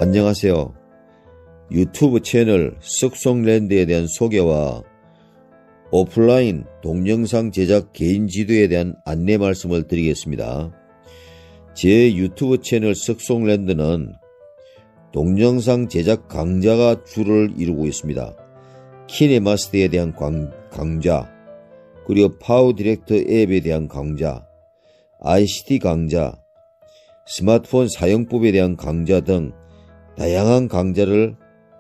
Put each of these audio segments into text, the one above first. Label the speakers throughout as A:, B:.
A: 안녕하세요. 유튜브 채널 쓱송랜드에 대한 소개와 오프라인 동영상 제작 개인 지도에 대한 안내 말씀을 드리겠습니다. 제 유튜브 채널 쓱송랜드는 동영상 제작 강좌가 주를 이루고 있습니다. 키네마스터에 대한 강좌, 그리고 파워 디렉터 앱에 대한 강좌, ICT 강좌, 스마트폰 사용법에 대한 강좌 등 다양한 강좌를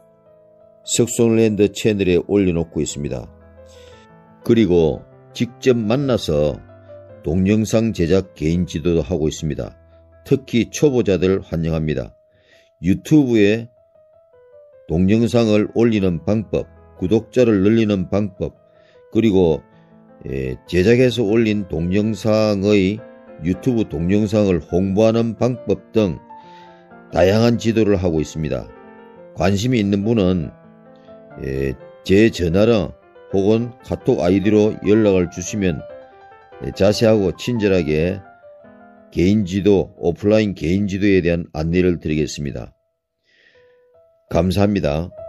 A: 쓱송랜드 채널에 올려놓고 있습니다. 그리고 직접 만나서 동영상 제작 개인 지도도 하고 있습니다. 특히 초보자들 환영합니다. 유튜브에 동영상을 올리는 방법, 구독자를 늘리는 방법, 그리고 제작해서 올린 동영상의 유튜브 동영상을 홍보하는 방법 등 다양한 지도를 하고 있습니다. 관심이 있는 분은 제 전화로 혹은 카톡 아이디로 연락을 주시면 자세하고 친절하게 개인 지도, 오프라인 개인 지도에 대한 안내를 드리겠습니다. 감사합니다.